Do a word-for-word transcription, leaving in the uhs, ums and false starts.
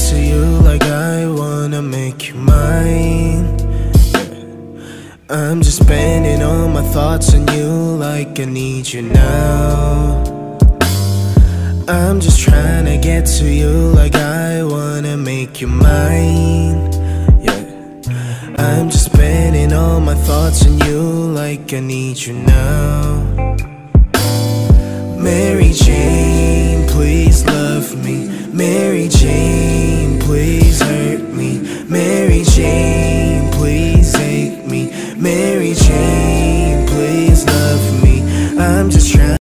to you like I wanna make you mine. I'm just spending all my thoughts on you like I need you now. I'm just trying to get to you like I wanna make you mine. Yeah, I'm just spending all my thoughts on you like I need you now. Mary Jane, please love me. Mary Jane, please hurt me. Mary Jane, please hate me. Mary Jane, please love me. I'm just trying